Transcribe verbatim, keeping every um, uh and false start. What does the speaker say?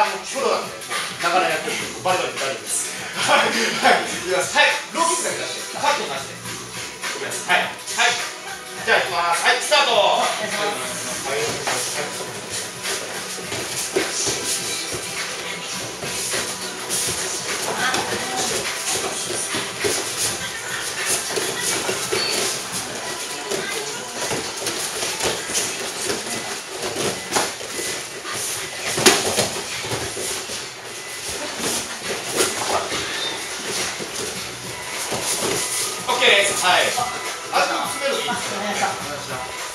もうプロなんで、もう長年やってるんで、バリバリ大丈夫です。はい、はい、いきます。はい、ローキックだけ出して、カットなしで。いきます。はい、はい。じゃあ、いきます。はい、スタート。はい。オッケーです。はい。あと詰めるのいいですか。